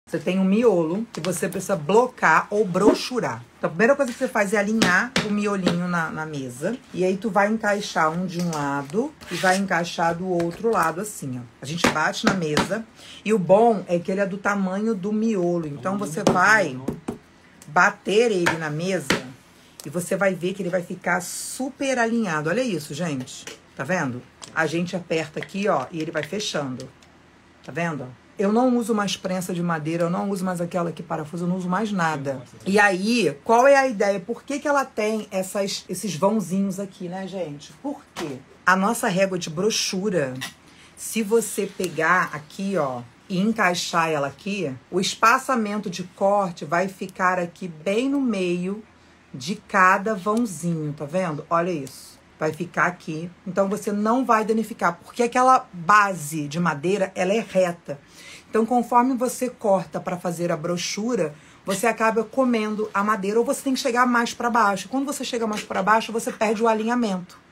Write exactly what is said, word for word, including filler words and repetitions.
Você tem um miolo que você precisa blocar ou brochurar. Então, a primeira coisa que você faz é alinhar o miolinho na, na mesa. E aí, tu vai encaixar um de um lado e vai encaixar do outro lado, assim, ó. A gente bate na mesa. E o bom é que ele é do tamanho do miolo. Então, você vai bater ele na mesa e você vai ver que ele vai ficar super alinhado. Olha isso, gente. Tá vendo? A gente aperta aqui, ó, e ele vai fechando. Tá vendo, ó? Eu não uso mais prensa de madeira, eu não uso mais aquela que parafusa, eu não uso mais nada. E aí, qual é a ideia? Por que que ela tem essas, esses vãozinhos aqui, né, gente? Por quê? A nossa régua de brochura, se você pegar aqui, ó, e encaixar ela aqui, o espaçamento de corte vai ficar aqui bem no meio de cada vãozinho, tá vendo? Olha isso. Vai ficar aqui. Então, você não vai danificar, porque aquela base de madeira, ela é reta. Então, conforme você corta para fazer a brochura, você acaba comendo a madeira ou você tem que chegar mais para baixo. Quando você chega mais para baixo, você perde o alinhamento.